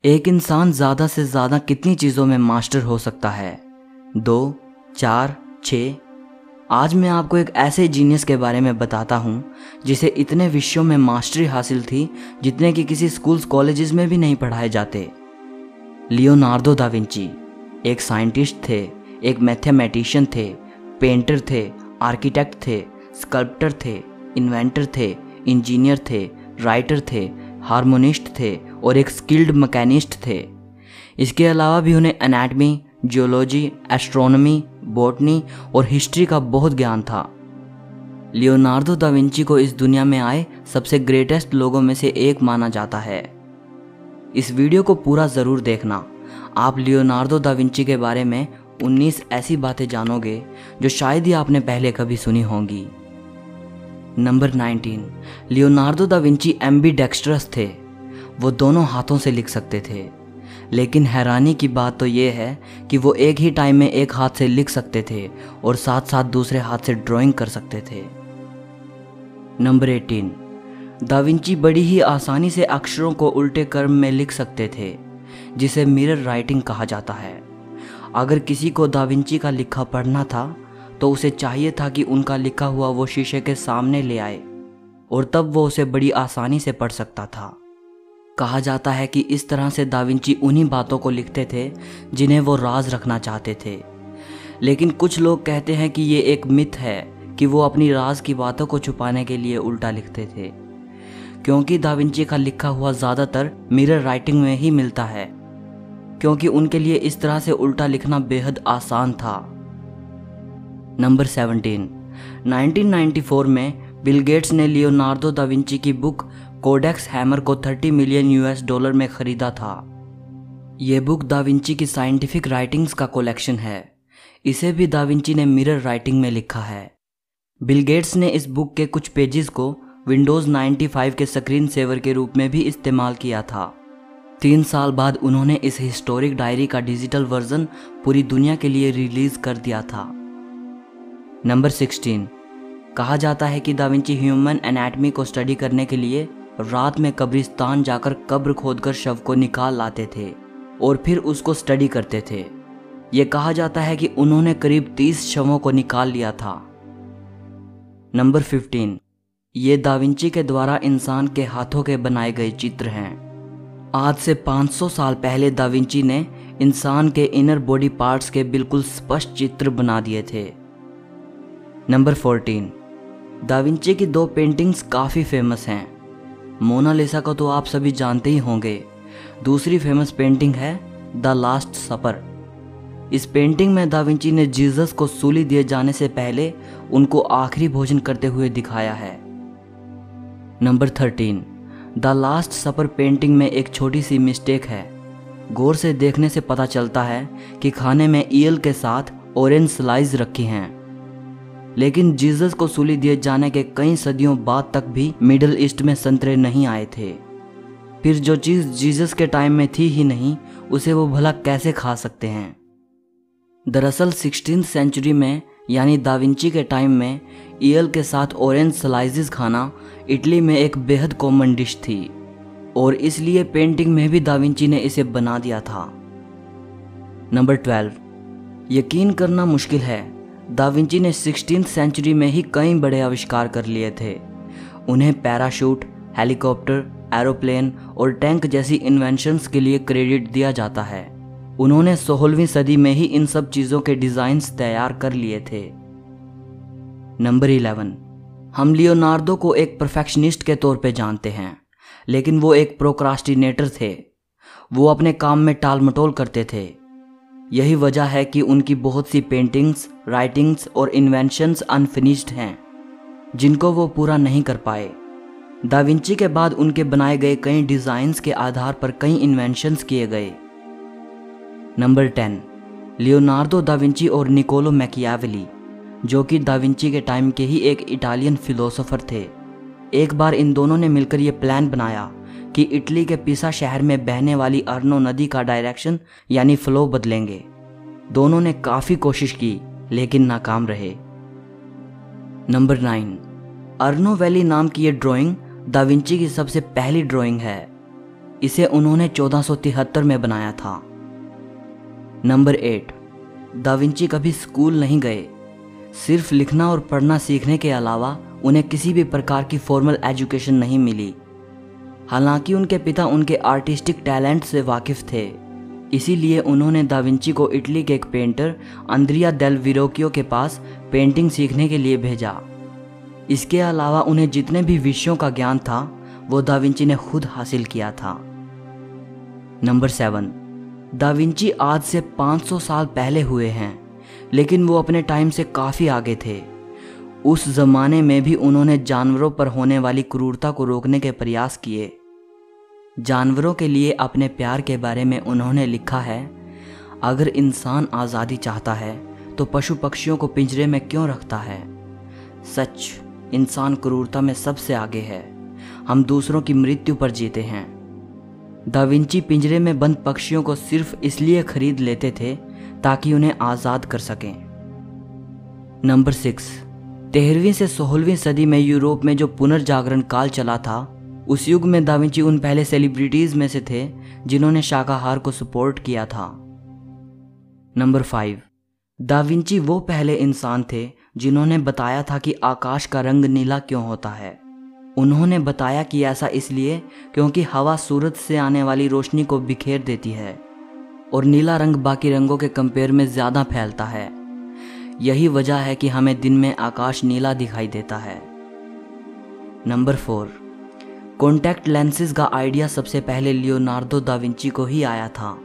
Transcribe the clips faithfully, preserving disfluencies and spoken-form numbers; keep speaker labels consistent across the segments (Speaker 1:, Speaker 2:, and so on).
Speaker 1: एक इंसान ज़्यादा से ज़्यादा कितनी चीज़ों में मास्टर हो सकता है? दो, चार, छः? आज मैं आपको एक ऐसे जीनियस के बारे में बताता हूँ जिसे इतने विषयों में मास्टरी हासिल थी जितने कि किसी स्कूल्स कॉलेजेस में भी नहीं पढ़ाए जाते। लियोनार्डो दा विंची एक साइंटिस्ट थे, एक मैथमेटिशियन थे, पेंटर थे, आर्किटेक्ट थे, स्कल्प्टर थे, इन्वेंटर थे, इंजीनियर थे, राइटर थे, हार्मोनिस्ट थे और एक स्किल्ड मकैनिस्ट थे। इसके अलावा भी उन्हें एनाटमी, जियोलॉजी, एस्ट्रोनॉमी, बॉटनी और हिस्ट्री का बहुत ज्ञान था। लियोनार्डो दा विंची को इस दुनिया में आए सबसे ग्रेटेस्ट लोगों में से एक माना जाता है। इस वीडियो को पूरा ज़रूर देखना। आप लियोनार्डो दा विंची के बारे में उन्नीस ऐसी बातें जानोगे जो शायद ही आपने पहले कभी सुनी होंगी। Number nineteen, Leonardo da Vinci ambidextrous थे। वो दोनों हाथों से लिख सकते थे, लेकिन हैरानी की बात तो ये है कि वो एक ही टाइम में एक हाथ से लिख सकते थे और साथ साथ दूसरे हाथ से ड्राइंग कर सकते थे। नंबर एटीन, दा विंची बड़ी ही आसानी से अक्षरों को उल्टे क्रम में लिख सकते थे, जिसे मिरर राइटिंग कहा जाता है। अगर किसी को दा विंची का लिखा पढ़ना था तो उसे चाहिए था कि उनका लिखा हुआ वो शीशे के सामने ले आए और तब वो उसे बड़ी आसानी से पढ़ सकता था। कहा जाता है कि इस तरह से दा विंची उन्हीं बातों को लिखते थे जिन्हें वो राज रखना चाहते थे। लेकिन कुछ लोग कहते हैं कि ये एक मिथ है कि वो अपनी राज की बातों को छुपाने के लिए उल्टा लिखते थे, क्योंकि दा विंची का लिखा हुआ ज़्यादातर मिरर राइटिंग में ही मिलता है, क्योंकि उनके लिए इस तरह से उल्टा लिखना बेहद आसान था। Number seventeen, nineteen ninety four में बिल गेट्स ने लियोनार्डो दा विंची की बुक कोडेक्स हैमर को तीस मिलियन यूएस डॉलर में खरीदा था। ये बुक दा विंची की साइंटिफिक राइटिंग्स का कलेक्शन है। इसे भी दा विंची ने मिरर राइटिंग में लिखा है। बिल गेट्स ने इस बुक के कुछ पेजेस को विंडोज़ नाइंटी फाइव के स्क्रीन सेवर के रूप में भी इस्तेमाल किया था। तीन साल बाद उन्होंने इस हिस्टोरिक डायरी का डिजिटल वर्जन पूरी दुनिया के लिए रिलीज कर दिया था। नंबर सिक्सटीन, कहा जाता है कि दा विंची ह्यूमन एनाटमी को स्टडी करने के लिए रात में कब्रिस्तान जाकर कब्र खोदकर शव को निकाल लाते थे और फिर उसको स्टडी करते थे। ये कहा जाता है कि उन्होंने करीब तीस शवों को निकाल लिया था। नंबर फिफ्टीन, ये दा विंची के द्वारा इंसान के हाथों के बनाए गए चित्र हैं। आज से पाँच सौ साल पहले दा विंची ने इंसान के इनर बॉडी पार्ट्स के बिल्कुल स्पष्ट चित्र बना दिए थे। नंबर फोर्टीन, दा विंची की दो पेंटिंग्स काफ़ी फेमस हैं। मोनालिसा को तो आप सभी जानते ही होंगे। दूसरी फेमस पेंटिंग है द लास्ट सपर। इस पेंटिंग में दा विंची ने जीसस को सूली दिए जाने से पहले उनको आखिरी भोजन करते हुए दिखाया है। Number thirteen, the last supper painting में एक छोटी सी मिस्टेक है। गौर से देखने से पता चलता है कि खाने में ईयल के साथ ऑरेंज स्लाइस रखी हैं, लेकिन जीसस को सूली दिए जाने के कई सदियों बाद तक भी मिडिल ईस्ट में संतरे नहीं आए थे। फिर जो चीज़ जीसस के टाइम में थी ही नहीं, उसे वो भला कैसे खा सकते हैं? दरअसल सिक्सटीन्थ सेंचुरी में यानी दा विंची के टाइम में ईयल के साथ ऑरेंज स्लाइसेस खाना इटली में एक बेहद कॉमन डिश थी और इसलिए पेंटिंग में भी दा विंची ने इसे बना दिया था। नंबर ट्वेल्व, यकीन करना मुश्किल है, दा विंची ने सिक्सटीन्थ सेंचुरी में ही कई बड़े आविष्कार कर लिए थे। उन्हें पैराशूट, हेलीकॉप्टर, एरोप्लेन और टैंक जैसी इन्वेंशंस के लिए क्रेडिट दिया जाता है। उन्होंने सोलहवीं सदी में ही इन सब चीज़ों के डिज़ाइंस तैयार कर लिए थे। नंबर इलेवन, हम लियोनार्डो को एक परफेक्शनिस्ट के तौर पे जानते हैं, लेकिन वो एक प्रोक्रास्टिनेटर थे। वो अपने काम में टाल मटोल करते थे। यही वजह है कि उनकी बहुत सी पेंटिंग्स, राइटिंग्स और इन्वेंशंस अनफिनिश्ड हैं, जिनको वो पूरा नहीं कर पाए। दा विंची के बाद उनके बनाए गए कई डिज़ाइंस के आधार पर कई इन्वेंशंस किए गए। Number ten, Leonardo da Vinci और निकोलो मैकियावेली, जो कि दा विंची के टाइम के ही एक इटालियन फिलोसोफर थे। एक बार इन दोनों ने मिलकर ये प्लान बनाया कि इटली के पिसा शहर में बहने वाली अर्नो नदी का डायरेक्शन यानी फ्लो बदलेंगे। दोनों ने काफ़ी कोशिश की लेकिन नाकाम रहे। नंबर नाइन, अर्नो वैली नाम की ये ड्राइंग दा विंची की सबसे पहली ड्राइंग है। इसे उन्होंने चौदह सौ तिहत्तर में बनाया था। नंबर एट, दा विंची कभी स्कूल नहीं गए। सिर्फ लिखना और पढ़ना सीखने के अलावा उन्हें किसी भी प्रकार की फॉर्मल एजुकेशन नहीं मिली। हालांकि उनके पिता उनके आर्टिस्टिक टैलेंट से वाकिफ थे, इसीलिए उन्होंने दा विंची को इटली के एक पेंटर अंद्रिया डेल विरोकियो के पास पेंटिंग सीखने के लिए भेजा। इसके अलावा उन्हें जितने भी विषयों का ज्ञान था वो दा विंची ने खुद हासिल किया था। नंबर सेवन, दा विंची आज से पाँच सौ साल पहले हुए हैं, लेकिन वो अपने टाइम से काफ़ी आगे थे। उस जमाने में भी उन्होंने जानवरों पर होने वाली क्रूरता को रोकने के प्रयास किए। जानवरों के लिए अपने प्यार के बारे में उन्होंने लिखा है, अगर इंसान आज़ादी चाहता है तो पशु पक्षियों को पिंजरे में क्यों रखता है। सच, इंसान क्रूरता में सबसे आगे है। हम दूसरों की मृत्यु पर जीते हैं। दा विंची पिंजरे में बंद पक्षियों को सिर्फ इसलिए खरीद लेते थे ताकि उन्हें आज़ाद कर सकें। नंबर सिक्स, तेरहवीं से सोलहवीं सदी में यूरोप में जो पुनर्जागरण काल चला था, उस युग में दा विंची उन पहले सेलिब्रिटीज़ में से थे जिन्होंने शाकाहार को सपोर्ट किया था। नंबर फाइव, दा विंची वो पहले इंसान थे जिन्होंने बताया था कि आकाश का रंग नीला क्यों होता है। उन्होंने बताया कि ऐसा इसलिए क्योंकि हवा सूरज से आने वाली रोशनी को बिखेर देती है और नीला रंग बाकी रंगों के कंपेयर में ज़्यादा फैलता है। यही वजह है कि हमें दिन में आकाश नीला दिखाई देता है। नंबर फोर, कॉन्टैक्ट लेंसेज का आइडिया सबसे पहले लियोनार्डो दा विंची को ही आया था।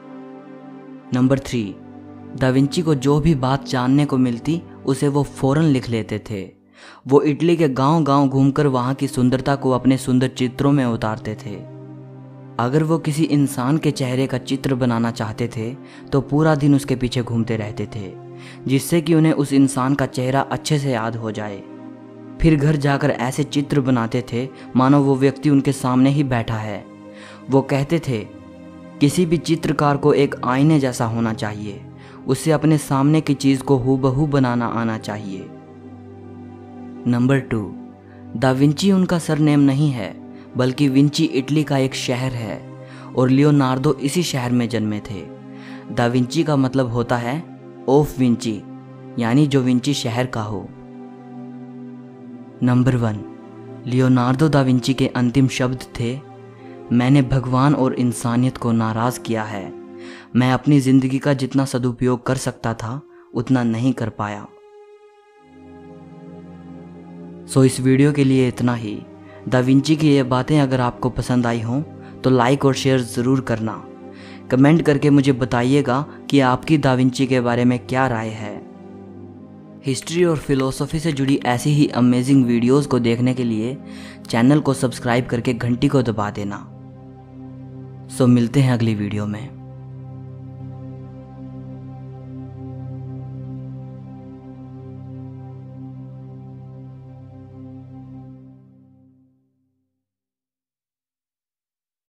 Speaker 1: नंबर थ्री, दा विंची को जो भी बात जानने को मिलती उसे वो फौरन लिख लेते थे। वो इटली के गांव-गांव घूमकर वहां की सुंदरता को अपने सुंदर चित्रों में उतारते थे। अगर वो किसी इंसान के चेहरे का चित्र बनाना चाहते थे तो पूरा दिन उसके पीछे घूमते रहते थे, जिससे कि उन्हें उस इंसान का चेहरा अच्छे से याद हो जाए। फिर घर जाकर ऐसे चित्र बनाते थे मानो वो व्यक्ति उनके सामने ही बैठा है। वो कहते थे, किसी भी चित्रकार को एक आईने जैसा होना चाहिए, उसे अपने सामने की चीज़ को हूबहू बनाना आना चाहिए। नंबर टू, दा विंची उनका सरनेम नहीं है, बल्कि विंची इटली का एक शहर है और लियोनार्डो इसी शहर में जन्मे थे। दा विंची का मतलब होता है ऑफ विंची, यानी जो विंची शहर का हो। Number one, Leonardo da Vinci के अंतिम शब्द थे, मैंने भगवान और इंसानियत को नाराज किया है। मैं अपनी जिंदगी का जितना सदुपयोग कर सकता था उतना नहीं कर पाया। सो इस वीडियो के लिए इतना ही। दा विंची की ये बातें अगर आपको पसंद आई हों तो लाइक और शेयर ज़रूर करना। कमेंट करके मुझे बताइएगा कि आपकी दा विंची के बारे में क्या राय है। हिस्ट्री और फिलोसफी से जुड़ी ऐसी ही अमेजिंग वीडियोस को देखने के लिए चैनल को सब्सक्राइब करके घंटी को दबा देना। सो मिलते हैं अगली वीडियो में।